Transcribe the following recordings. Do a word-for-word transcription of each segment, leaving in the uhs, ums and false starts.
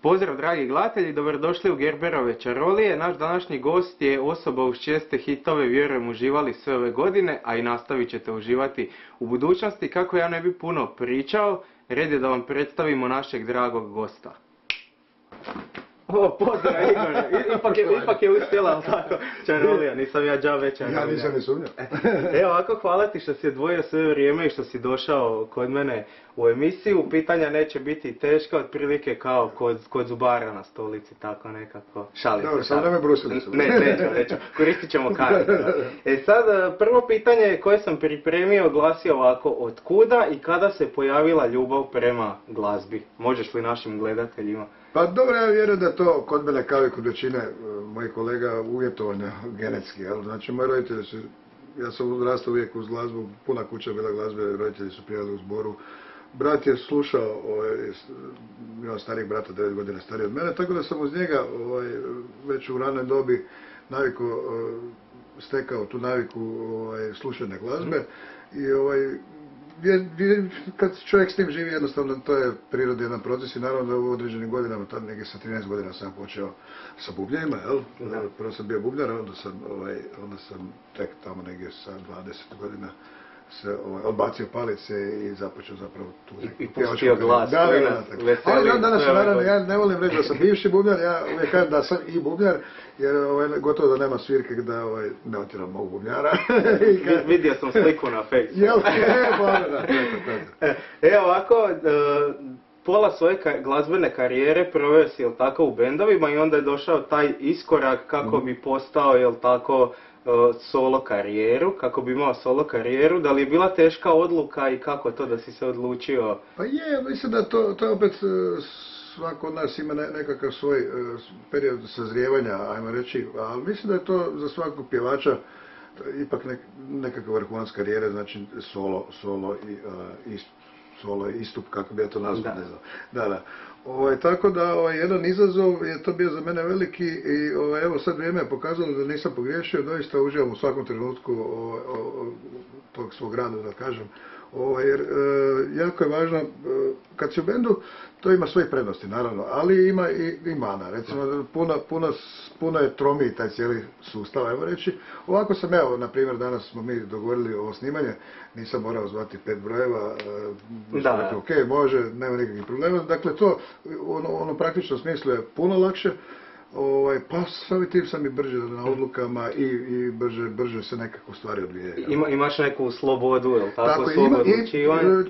Pozdrav dragi gledatelji, dobrodošli u Gerberove čarolije. Naš današnji gost je osoba uz česte hitove, vjerujem uživali sve ove godine, a i nastavit ćete uživati u budućnosti. Kako ja ne bi puno pričao, red je da vam predstavimo našeg dragog gosta. O, pozdrav Igor, ipak je, ipak je uspjela, ali tako, čarolija, nisam ja džabe čarolija. Ja nisam ni sumnjao. Evo ovako, hvala ti što si odvojio sve vrijeme i što si došao kod mene u emisiju. Pitanja neće biti teška, otprilike kao kod, kod zubara na stolici, tako nekako. Šalim Dobro, se. samo ne me brusili su. Ne, nećemo, nećemo. Koristit ćemo kartu. E sad, prvo pitanje koje sam pripremio glasi ovako. Od kuda i kada se pojavila ljubav prema glazbi? Možeš li našim gledateljima? Pa dobro, ja vjerujem da to kod mene kao i kod većine mojih kolega uvjetovanja genetski. Jel? Znači, moji roditelji su, ja sam odrastao uvijek uz glazbu, puna kuća bila glazbe, roditelji su pjevali u zboru. Brat je slušao, ovaj, imao starijeg brata, devet godina stariji od mene, tako da sam uz njega ovaj, već u ranoj dobi naviku, stekao tu naviku ovaj, slušanja glazbe. I ovaj, je, je, kad čovjek s tim živi, jednostavno to je prirodni jedan proces i naravno da u određenim godinama, tad negdje sa trinaest godina sam počeo sa bubnjevima, jel? Prvo sam bio bubnjar, onda sam, ovaj, onda sam tek tamo negdje sa dvadeset godina se ovaj, odbacio palice i započeo zapravo tu neku I pustio glas. Da, da, da, ali dan danas, naravno, ja ne volim reći da sam bivši bubnjar, ja uvijek kažem da sam i bubnjar, jer ovaj, gotovo da nema svirke da ovaj, ne otjeram mog bubnjara. Kad... Vidio sam sliku na Facebooku. Jel, e, pa, da, e, e, ovako, uh, pola svoje ka glazbene karijere proveo si, jel tako, u bendovima i onda je došao taj iskorak kako mm. bi postao, jel tako, solo karijeru, kako bi imao solo karijeru. Da li je bila teška odluka i kako to da si se odlučio? Pa je, mislim da to, to opet svako od nas ima ne, nekakav svoj uh, period sazrijevanja, ajmo reći, ali mislim da je to za svakog pjevača ipak nek, nekakav vrhunac karijere, znači solo, solo i uh, istup, solo istup, kako bi ja to nazvao, ne znam. Da, da. Ovaj, tako da ovaj, jedan izazov je to bio za mene veliki i ovaj, evo sad vrijeme je pokazalo da nisam pogriješio, doista uživam u svakom trenutku ovaj, o, tog svog rada, da kažem. Ovaj, jer e, jako je važno, e, kad si u bendu, to ima svoje prednosti, naravno, ali ima i, i mana. Recimo, puno, puno, puno je tromiji taj cijeli sustav, evo reći. Ovako sam, evo, na primjer, danas smo mi dogovorili ovo snimanje, nisam morao zvati pet brojeva, e, da. Rekao, ok, može, nema nikakvih problema. Dakle, to, ono, ono praktično smislu je puno lakše. Ovaj, pa samim tim sam i brže na odlukama i, i brže, brže se nekako stvari odvijaju. Ima, imaš neku slobodu, je li tako? Tako slobodno odlučivanje?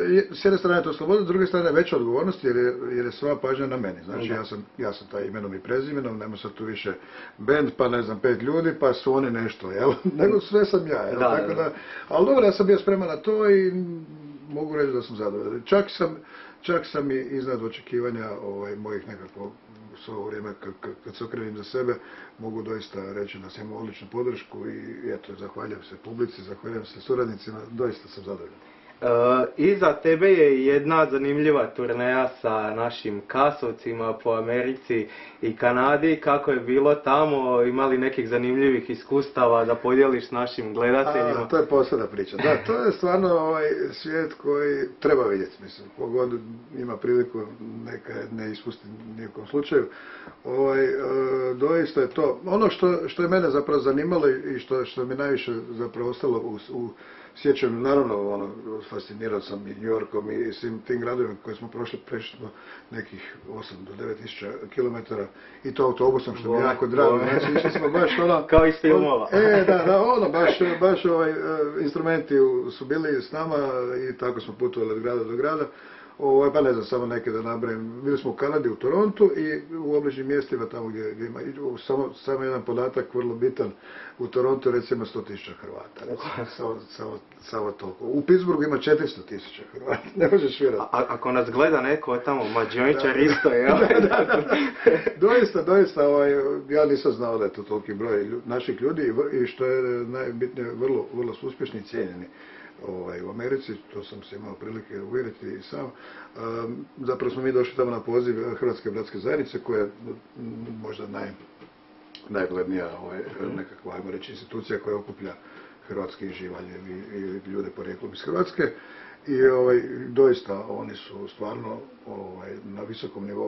S jedne strane je to sloboda, s druge strane je veća odgovornost jer je, jer je sva pažnja na meni. Znači ja sam, ja sam taj imenom i prezimenom, nema sad tu više band, pa ne znam, pet ljudi, pa su oni nešto, jel? Nego sve sam ja, jel? Da, tako da, da, ali dobro, ja sam bio spreman na to i mogu reći da sam zadovoljan. Čak sam, čak sam i iznad očekivanja ovaj, mojih nekako s ovo vrijeme, kad se okrenim za sebe, mogu doista reći da sam imao odličnu podršku i eto, zahvaljujem se publici, zahvaljujem se suradnicima, doista sam zadovoljan. Uh, iza tebe je jedna zanimljiva turneja sa našim kasovcima po Americi i Kanadi. Kako je bilo tamo? Imali nekih zanimljivih iskustava da podijeliš s našim gledateljima? A, to je posebna priča. Da, to je stvarno ovaj svijet koji treba vidjeti, mislim. Pogod ima priliku, neka ne ispusti nijekom slučaju. Ovaj, e, doista je to. Ono što, što je mene zapravo zanimalo i što, što mi najviše zapravo ostalo u, u sjećam, naravno, ono, fascinirao sam i New Yorkom i svim tim gradovima koje smo prošli, prešli smo nekih osam do devet tisuća kilometara i to autobusom, što mi je jako drago. Znači, išli smo baš ono... Kao iz filmova. E, da, da, ono, baš, baš ovaj, instrumenti su bili s nama i tako smo putovali od grada do grada. Ovo, pa ne znam, samo neke da nabrajim. Bili smo u Kanadi, u Torontu i u obližnjim mjestima tamo gdje, gdje ima, samo, samo jedan podatak vrlo bitan, u Torontu recimo sto tisuća Hrvata, samo, samo, samo toliko. U Pittsburghu ima četiristo tisuća Hrvata, ne možeš vjerati. A, ako nas gleda neko tamo, Mađoničar isto je, ovaj. Da, da, da. Doista, doista, ovaj, ja nisam znao da je to toliki broj naših ljudi i što je najbitnije, vrlo, vrlo su uspješni i cijenjeni. Ovaj, u Americi, to sam se imao prilike uvjeriti i sam. Um, zapravo smo mi došli tamo na poziv Hrvatske bratske zajednice, koja je možda naj, najglednija ovaj, nekakva, ajmo reći, institucija koja okuplja hrvatske živalje i, i ljude porijeklom iz Hrvatske. I ovaj, doista oni su stvarno ovaj, na visokom nivou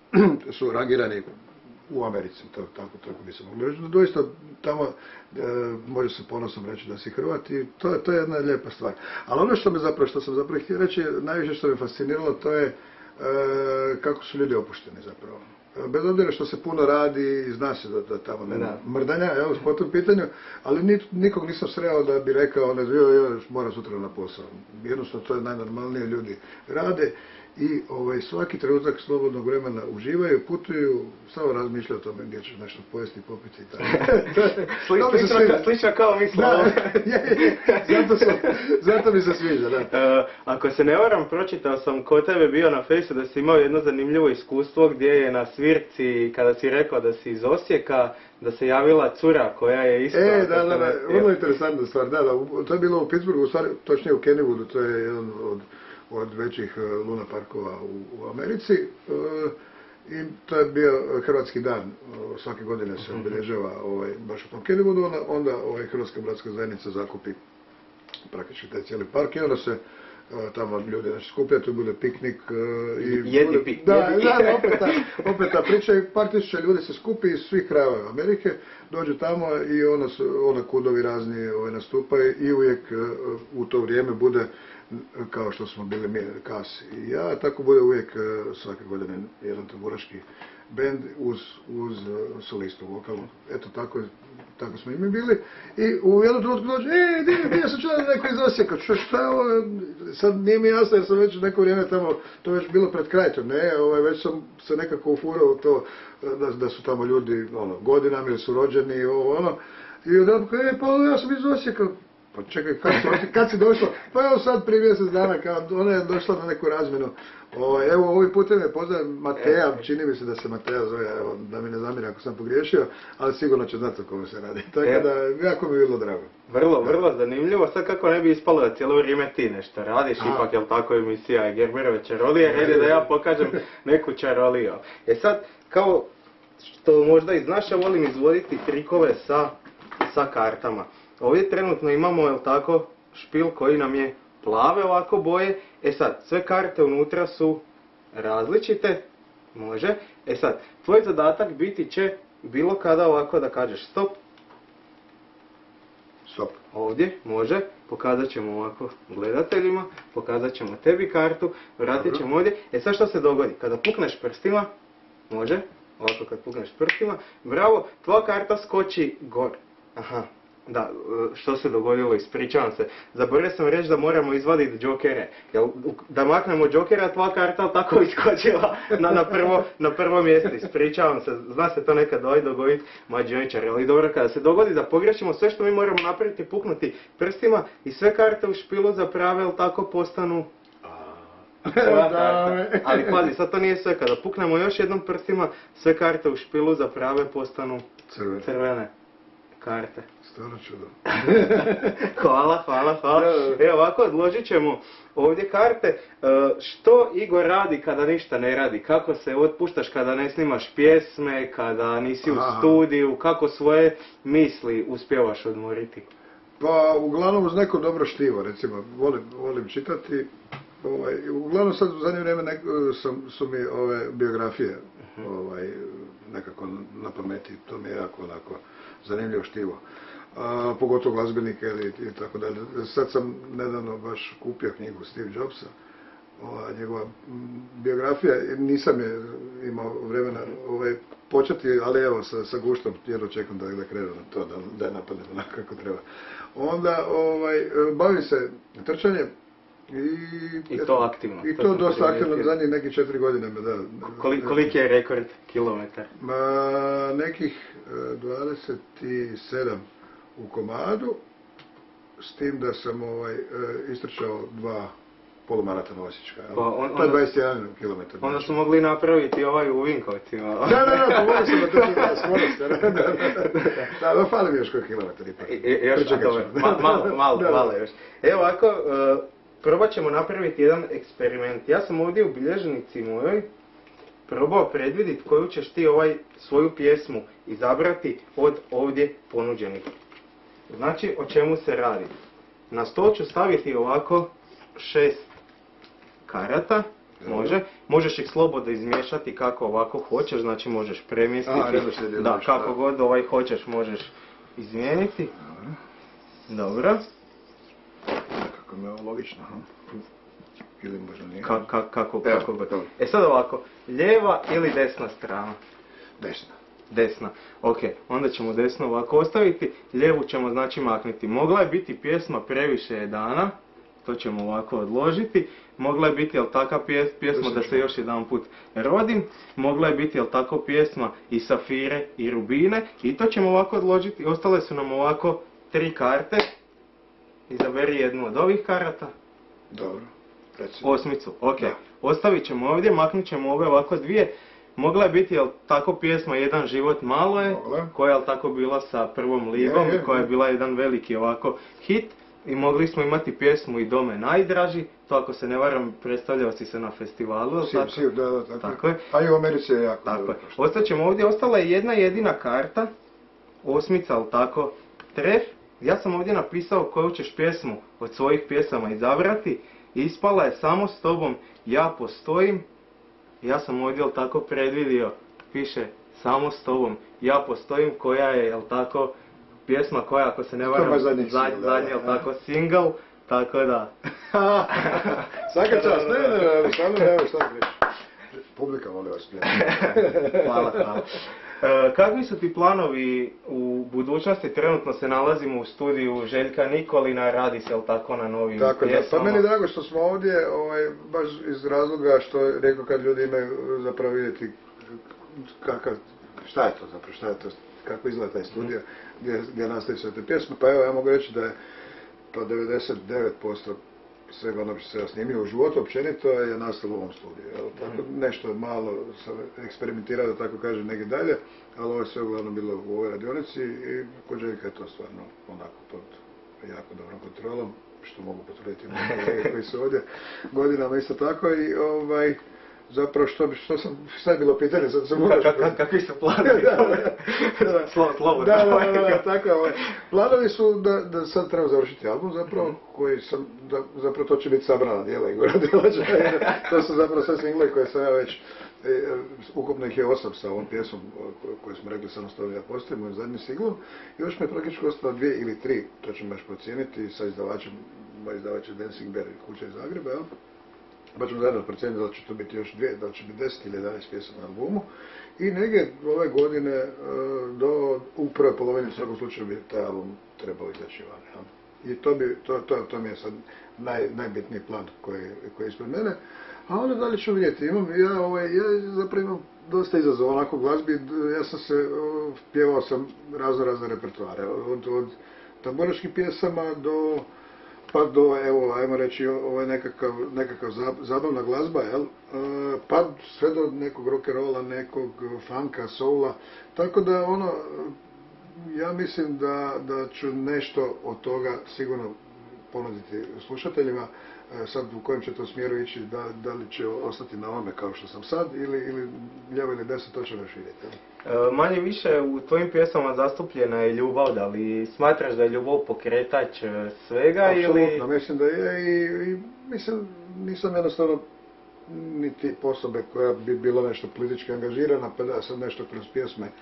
su rangirani u Americi, to, tako, tako bi se mogli reći. Doista tamo e, može se ponosom reći da si Hrvat i to, to je jedna lijepa stvar. Ali ono što me zapravo, što sam zapravo htio reći, najviše što me fasciniralo, to je e, kako su ljudi opušteni zapravo. Bez obzira što se puno radi i zna se da, da tamo nema da. mrdanja, evo, po tom pitanju, ali nit, nikog nisam sreo da bi rekao, ne znam, joj, moram sutra na posao. Jednostavno, to je najnormalnije, ljudi rade i ovaj, svaki trenutak slobodnog vremena uživaju, putuju, samo razmišljaju o tome gdje ćeš nešto pojesti, popiti i tako. Slično kao misle. Zato, zato mi se sviđa, da. Uh, ako se ne varam, pročitao sam kod tebe bio na fejsu da si imao jedno zanimljivo iskustvo gdje je na svirci, kada si rekao da si iz Osijeka, da se javila cura koja je isto... E, da, da, da, vrlo interesantna stvar, da, da, to je bilo u Pittsburghu, u stvari, točnije u Kennywoodu, to je jedan od od većih luna parkova u, u Americi e, i to je bio Hrvatski dan, svake godine se obilježava ovaj, baš u tom Kennywoodu, onda, onda ovaj, Hrvatska bratska zajednica zakupi praktički taj cijeli park i onda se e, tamo ljudi znači, skupljaju, tu bude piknik e, i... Jedni piknik. Da, da, da, opet ta, opet ta priča i par tisuća ljudi se skupi iz svih krajeva Amerike, dođu tamo i onda, su, onda kudovi razni ovaj, nastupaju i uvijek e, u to vrijeme bude kao što smo bili mi, Kas i ja, tako bude uvijek svake godine jedan tamburaški bend uz, uz solistu vokalu. Eto, tako, tako smo i mi bili. I u jednom trenutku dođe, ej, di, di, ja sam čuo neko iz Osijeka, što, šta je ovo? Sad nije mi jasno jer sam već neko vrijeme tamo, to već bilo pred kraj, to ne, ovaj, već sam se nekako ufurao u to da, da su tamo ljudi ono, godinama ili su rođeni, ovo, ono. I onda, e, pa ja sam iz Osijeka. Pa čekaj, kad si, kad si došla? Pa evo sad prije mjesec dana, kad ona je došla na neku razmjenu. O, evo, ovim putem je poznajem Mateja, čini mi se da se Mateja zove, evo, da mi ne zamjeri ako sam pogriješio, ali sigurno će znati o kome se radi. Tako da, jako mi je bilo drago. Vrlo, vrlo zanimljivo. Sad kako ne bi ispalo da cijelo vrijeme ti nešto radiš, A. ipak je li tako emisija Gerberove čarolije, red je da ja pokažem neku čaroliju. E sad, kao što možda i znaš, ja volim izvoditi trikove sa, sa kartama. Ovdje trenutno imamo, jel tako, špil koji nam je plave ovako boje. E sad, sve karte unutra su različite, može. E sad, tvoj zadatak biti će bilo kada ovako da kažeš stop. Stop. Ovdje, može. Pokazat ćemo ovako gledateljima, pokazat ćemo tebi kartu, vratit ćemo ovdje. E sad što se dogodi? Kada pukneš prstima, može, ovako kad pukneš prstima, bravo, tvoja karta skoči gore. Aha. Da, što se dogodilo, ispričavam se. Zaboravio sam reći da moramo izvaditi džokere. Jel, da maknemo džokera, tvoja karta tako iskočila na, na, prvo, na prvo mjesto. Ispričavam se, zna se to nekad dogoditi mađioničar. Ali dobro, kada se dogodi da pogrešimo, sve što mi moramo napraviti je puknuti prstima i sve karte u špilu zaprave, jel tako, postanu... Ali pazi, sad to nije sve. Kada puknemo još jednom prstima, sve karte u špilu zaprave postanu crvene. crvene. Karte. Stvarno čudo. Hvala, hvala, hvala. Evo ovako, odložit ćemo ovdje karte. Što Igor radi kada ništa ne radi? Kako se otpuštaš kada ne snimaš pjesme, kada nisi u studiju? Kako svoje misli uspijevaš odmoriti? Pa, uglavnom uz neko dobro štivo, recimo. Volim, volim čitati. Ovaj, uglavnom sad u zadnje vrijeme nek, sam, su mi ove biografije ovaj, nekako na pameti. To mi je jako onako zanimljivo štivo. A, pogotovo glazbenike ili i tako dalje. Sad sam nedavno baš kupio knjigu Steve Jobsa, ova, njegova biografija, nisam je imao vremena ovaj, početi, ali evo sa, sa guštom jedno čekam da, da krenu na to, da, da je napadne onako kako treba. Onda ovaj, bavim se trčanjem. I, I to aktivno. I to, to dosta aktivno, zadnjih nekih četiri godine. Da, Koli, koliki je rekord kilometar? Ma, nekih dvadeset sedam u komadu, s tim da sam ovaj, istrčao dva polumaratona osječka. Pa on, to je dvadeset jedan kilometar. Onda smo mogli napraviti ovaj u Vinkovcima. Da, da, da, pomogu sam da to čuva skorost. Da, da, da, da, fali mi još koji kilometar ipak. Još, dobro, malo, malo, malo još. Evo ovako, uh, probat ćemo napraviti jedan eksperiment. Ja sam ovdje u bilježnici mojoj probao predvidjeti koju ćeš ti ovaj svoju pjesmu izabrati od ovdje ponuđenih. Znači, o čemu se radi? Na stol ću staviti ovako šest karata Može. Možeš ih slobodno izmiješati kako ovako hoćeš, znači možeš premjestiti. A, redoslijed je da, nešto, kako da. god ovaj hoćeš možeš izmijeniti. Dobro. Kako mi je ovo logično, ha? Ili možda nije. Ka, ka, kako, Evo, kako god. dobro. E sad ovako, lijeva ili desna strana? Desna. Desna. Ok, onda ćemo desno ovako ostaviti, lijevu ćemo znači maknuti. Mogla je biti pjesma Previše je dana, to ćemo ovako odložiti. Mogla je biti, jel taka pjes, pjesma Da se još jedan put rodim. Mogla je biti, jel tako, pjesma I Safire i Rubine. I to ćemo ovako odložiti. Ostale su nam ovako tri karte. Izaberi jednu od ovih karata. Dobro. Reci. Osmicu, ok. Da. Ostavit ćemo ovdje, maknut ćemo ove ovako dvije. Mogla je biti, jel tako, pjesma Jedan život malo je, Mogla. koja je, jel tako, bila sa prvom ligom, Je, je, koja je je. bila jedan veliki ovako hit. I mogli smo imati pjesmu I Dome najdraži, to ako se ne varam predstavljao si se na festivalu, jel Siv, tako? siv, da, da, tako, Tako je. A i u Americi je jako Tako dobro je. prošlo. Ostat ćemo ovdje, ostala je jedna jedina karta, osmica, ali tako, tref. Ja sam ovdje napisao koju ćeš pjesmu od svojih pjesama izabrati. Ispala je Samo s tobom ja postojim. Ja sam ovdje, jel tako, predvidio, piše Samo s tobom ja postojim, koja je, jel tako, pjesma koja, ako se ne varam, je zadnji zadnji, single, zadnji, jel da. tako, single, tako da. Svaka čast, ne, ne, ne, stvarno ne, šta da reći. Publika voli vas gledati. Hvala, hvala. E, kakvi su ti planovi u budućnosti? Trenutno se nalazimo u studiju Željka Nikolina, radi se, jel tako, na novim Tako da, pjesmama. pa meni je drago što smo ovdje, ovaj, baš iz razloga što je rekao kad ljudi imaju zapravo vidjeti kakav, šta je to zapravo, šta je to, kako izgleda taj studio, gdje, gdje nastaju sve te pjesme, pa evo ja mogu reći da je pa devedeset devet posto svega onog što se ja snimio u životu općenito je nastalo u ovom studiju. Jel? Tako, nešto malo sam eksperimentirao, da tako kažem, negdje dalje, ali ovo je sve uglavnom bilo u ovoj radionici i kod Željka je to stvarno onako pod jako dobrom kontrolom, što mogu potvrditi moji kolege koji su ovdje godinama isto tako i ovaj, zapravo što, bi- što sam, šta je bilo pitanje, sad sam Ka- ka- kakvi su planovi? Da, da. Slo- Slobodno. Da, da, da, da, tako je. ovaj. Planovi su da, da sad treba završiti album zapravo, koji sam, da, zapravo to će biti sabrana djela Igora Delača. To su zapravo sve single koje sam ja već, e, ukupno ih je osam sa ovom pjesmom o koju smo rekli samostalno ja postoji, moj zadnji singlom. Još mi je praktički ostalo dvije ili tri, to ćemo još procijeniti sa izdavačem, moj izdavač je Dancing Bear, kuća iz Zagreba, jel? Pa ćemo zajedno procijeniti da li će to biti još dvije, da li će biti deset ili jedanaest pjesama na albumu. I negdje ove godine e, do, u prvoj polovini u svakom slučaju bi taj album trebao izaći van. Ja. I to, bi, to, to, to mi je sad naj, najbitniji plan koji, koji je ispred mene. A onda dalje ću vidjeti. Imam, ja, ovaj, ja zapravo imam dosta izazova onako u glazbi. Ja sam se, o, pjevao sam razno razne repertoare. Od, od tamburaških pjesama do pa do, evo, ajmo reći, ovo je nekakav, nekakav zabavna glazba, jel? E, pa sve do nekog rock'n'rolla, nekog funka, soula, tako da ono, ja mislim da, da ću nešto od toga sigurno ponuditi slušateljima, e, sad u kojem će to smjeru ići, da, da li će ostati na ovome kao što sam sad, ili, ili lijevo ili desno, to ćemo još vidjeti. E, manje više u tvojim pjesmama zastupljena je ljubav, da li smatraš da je ljubav pokretač e, svega Apsolutno, ili... mislim da je i, i mislim, nisam jednostavno niti osobe koja bi bila nešto politički angažirana, pa da sad nešto kroz pjesme e,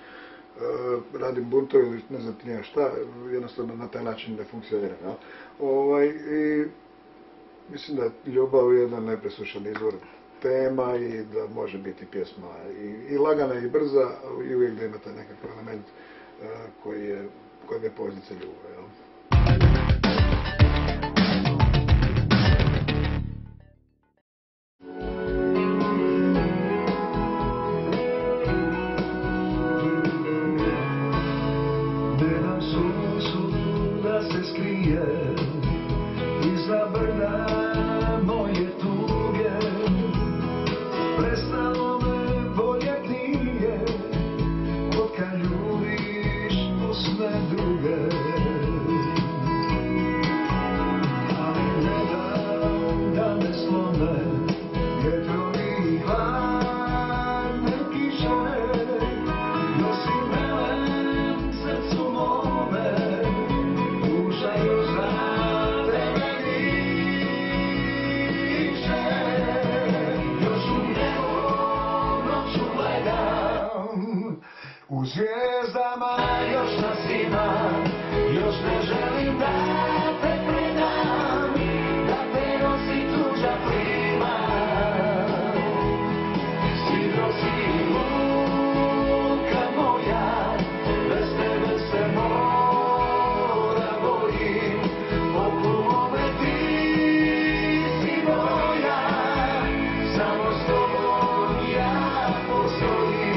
radim buntove ili ne znam ti nije šta, jednostavno na taj način ne funkcionira. Ja? Ovaj, i mislim da je ljubav jedan nepresušan izvor tema i da može biti pjesma i, i lagana i brza i uvijek da ima taj nekakav element uh, koji je, koji je poveznica ljubav. Jel? Gdje nam suncu da se skrije iza brda moje tuge, prestalo me voljeti nije, od kad ljubiš u sve druge. zvijezdama još nas ima, još ne želim da te predam, da te nosi tuđa plima. Sidro si luka moja, bez tebe se mora bojim, oko mome ti si moja, samo s tobom ja postojim.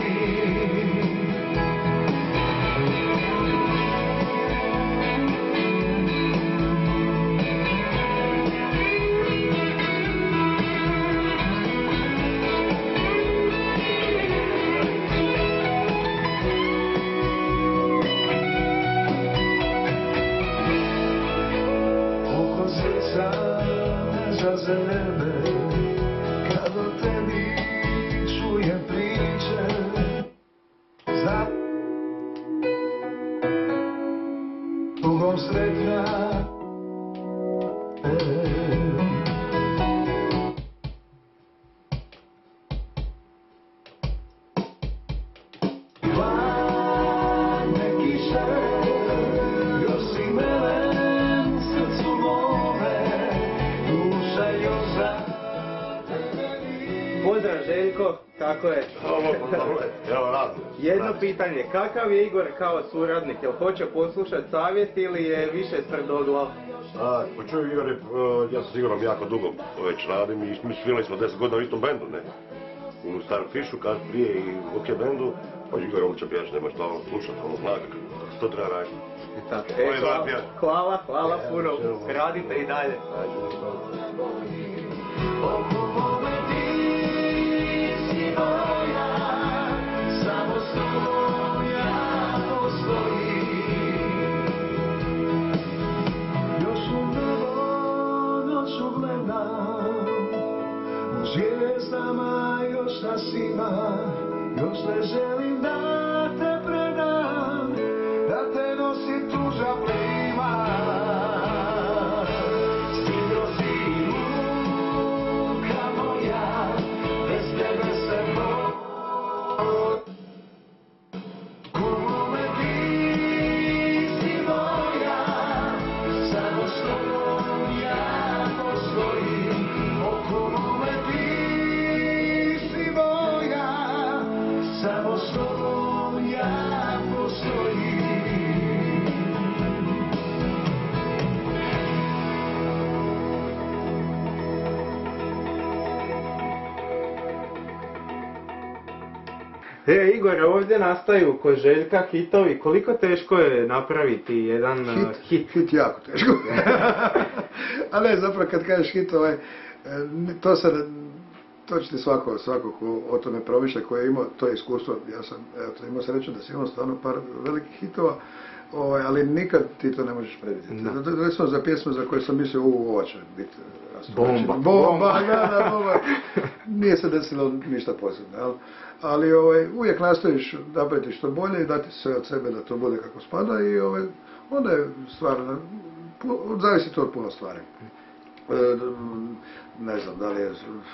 Oko srca ne zazelene, kad o tebi čujem priče, znam tugom sretna. Hladne kiše, još si melen srcu mome, duša još za tebe nije. Pozdrav Željko, kako je? Evo radi. Jedno pitanje, kakav je Igor kao suradnik? Jel hoće poslušati savjet ili je više tvrdoglav? A, pa čuj Igor, je, uh, ja sam s Igorom jako dugo već radim i mi svirali smo deset godina u istom bendu, ne? U Starfišu, kad prije i u OK bendu, pa Igor odličan pjevač, nema šta slušati, ono zna što treba raditi. Tako, Ovo e, je hvala, dobar pjevač. hvala, hvala puno, radite i dalje. Oko mome ti si moja, samo s tobom ja postojim. Još u nebo noću gledam, u zvijezdama još nas ima, još ne želim da te predam, da te nosi tuđa plima. Sidro si luka moja, bez tebe se mora. Kome ti si moja, samo s tobom ja postojim. Oko mome ti si moja, samo s tobom ja postojim. E, Igor, ovdje nastaju kod Željka hitovi. Koliko teško je napraviti jedan uh, Hit, hit? hit jako teško. A ne, zapravo kad kažeš hit, ovaj, to se, to će ti svako, svako ko o tome promišlja, koji je imao to iskustvo. Ja sam, evo, to imao sreću da sam imao stvarno par velikih hitova, ovaj, ali nikad ti to ne možeš predvidjeti. Da. Recimo za pjesmu za koju sam mislio, u, ova će biti Bomba. Bomba, da, da, bomba. Nije se desilo ništa posebno, jel? Ali ovaj, uvijek nastojiš napraviti što bolje i dati sve od sebe da to bude kako spada i ovaj, onda je stvarno, zavisi to od puno stvari. E, ne znam, da li je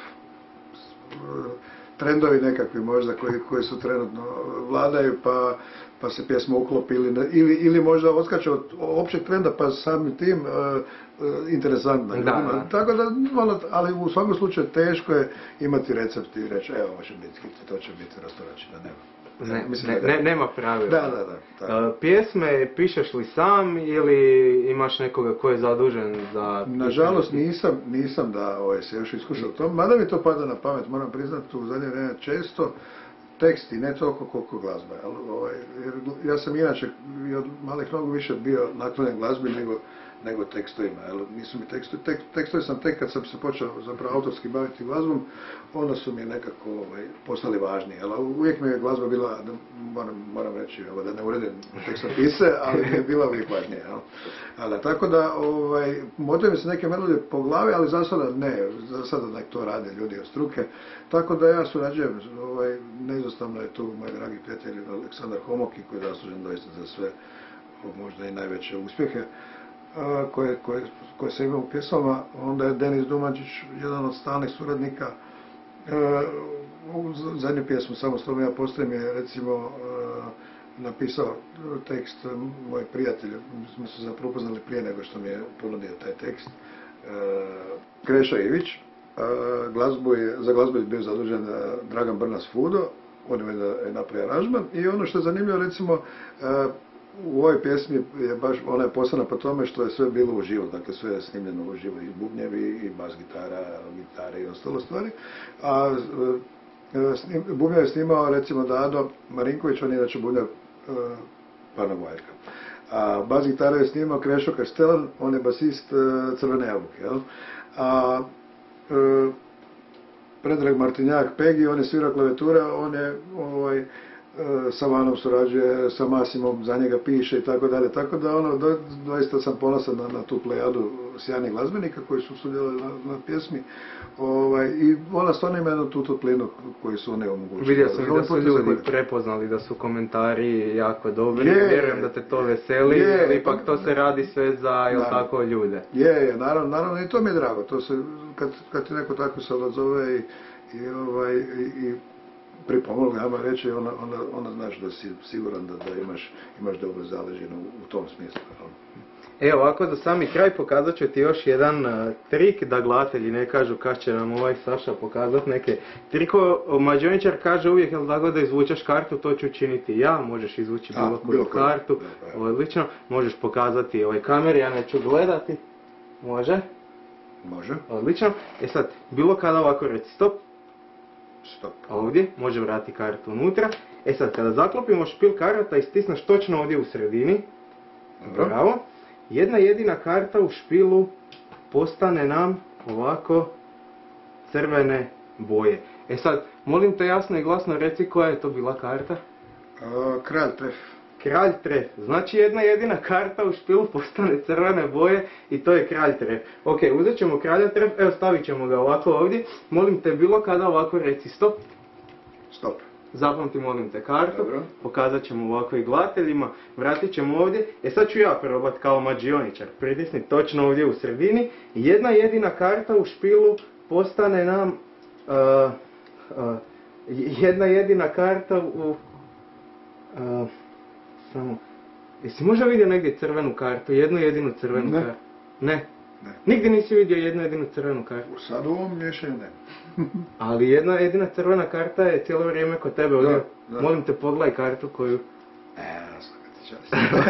trendovi nekakvi možda koji, koji su trenutno vladaju pa, pa se pjesma uklopi ili, ili, ili možda odskače od općeg trenda pa samim tim uh, uh, interesantna. Da, da. Tako da, ono, ali u svakom slučaju teško je imati recept i reći evo ovo će biti hit, to će biti rastoračina, nema. Ne, Mislim ne, da- ne, nema pravila. Da, da, da. tako. Uh, Pjesme pišeš li sam ili imaš nekoga ko je zadužen za... Nažalost nisam, nisam da ovaj, se još iskušao u tom, mada mi to pada na pamet, moram priznati u zadnje vrijeme često tekst i ne toliko koliko glazba. Jel? Ovaj, jer ja sam inače i od malih nogu više bio naklonjen glazbi nego, nego tekstovima. Jel? Nisu mi tekstovi, tek, tekstovi sam tek kad sam se počeo zapravo autorski baviti glazbom, onda su mi nekako ovaj, postali važni. Jel? Uvijek mi je glazba bila, da, moram, moram reći evo, da ne uredim tekstopise, ali mi je bila uvijek važnija. Jel? Ali, tako da, ovaj, motovi mi se neke melodije po glavi, ali za sada ne, za sada nek to rade ljudi od struke. Tako da ja surađujem, ovaj, neizostavno je tu moj dragi prijatelj Aleksandar Homoki koji je zaslužen doista za sve, možda i najveće uspjehe a, koje, koje, koje se ima u pjesmama. Onda je Denis Dumančić, jedan od stalnih suradnika. E, u zadnju pjesmu Samo s tobom ja postojem je recimo e, napisao tekst moj prijatelj, smo se zapravo upoznali prije nego što mi je ponudio taj tekst, Kreša Ivić. Glazbu je, za glazbu je bio zadužen Dragan Brnas Fudo, on je napravio aranžman i ono što je zanimljivo, recimo, u ovoj pjesmi je baš, ona je poslana po tome što je sve bilo uživo, dakle sve je snimljeno uživo, i bubnjevi, i bas gitara, gitare i ostalo stvari, a bubnjev je snimao recimo Dado Marinković, on je inače bubnjev Parnog Vajka. A bas gitara je snimao Krešo Kastelan, on je basist Crvene jabuke, jel? A e, Predrag Martinjak Pegi, on je svirao klavijature, on je ovaj, sa Vanom surađuje, sa Masimom, za njega piše i tako dalje, tako da ono, do, doista sam ponosan na, na tu plejadu sjajnih glazbenika koji su sudjelovali na, na pjesmi, ovaj, i ona stvarno ima jednu tu toplinu koju su one omogućili. Vidio sam da su ljudi prepoznali, da su komentari jako dobri, je, vjerujem da te to veseli, je, jer ipak to se radi sve za, jel tako, ljude. Je, je, naravno, naravno, i to mi je drago, to se, kad, kad ti neko tako se odzove i, i, ovaj, i, i pripomogli, ajmo reći, onda, onda, onda znaš da si siguran da, da imaš, imaš dobro zaleženo u, u tom smislu. Evo, ovako za sami kraj pokazat ću ti još jedan uh, trik, da gledatelji ne kažu kad će nam ovaj Saša pokazat neke triko. Mađioničar kaže uvijek, jel tako, da izvučeš kartu, to ću učiniti ja, možeš izvući bilo A, koju kartu, odlično, možeš pokazati ovoj kameri, ja neću gledati, može? Može. Odlično, e sad, bilo kada ovako reci stop, Stop. Ovdje, može vratiti kartu unutra. E sad, kada zaklopimo špil karata i stisneš točno ovdje u sredini, Dobro. Bravo, jedna jedina karta u špilu postane nam ovako crvene boje. E sad, molim te jasno i glasno reci koja je to bila karta? A, kralj tref. Kralj tref. Znači jedna jedina karta u špilu postane crvene boje i to je kralj tref. Ok, uzet ćemo kralja tref, evo stavit ćemo ga ovako ovdje. Molim te bilo kada ovako reci stop. Stop. Zapamti molim te kartu, Dobro. Pokazat ćemo ovako i gledateljima, vratit ćemo ovdje. E sad ću ja probat kao mađioničar, pritisni točno ovdje u sredini. Jedna jedina karta u špilu postane nam, uh, uh, jedna jedina karta u... Uh, samo, jesi možda vidio negdje crvenu kartu, jednu jedinu crvenu ne. kartu? Ne. Ne. Nigdje nisi vidio jednu jedinu crvenu kartu? Sad u ovom miješanju ne. Ali jedna jedina crvena karta je cijelo vrijeme kod tebe ovdje. Da, da. Molim te, pogledaj kartu koju... E, svaka ti čast.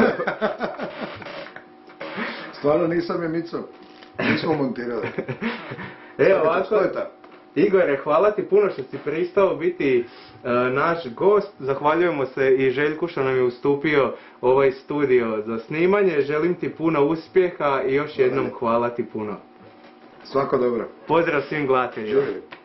Stvarno nisam je micao. Nismo montirali. Evo ovako, Što je ta? Igore, hvala ti puno što si pristao biti uh, naš gost. Zahvaljujemo se i Željku što nam je ustupio ovaj studio za snimanje. Želim ti puno uspjeha i još jednom hvala ti puno. Svako dobro. Pozdrav svim gledateljima. Živjeli.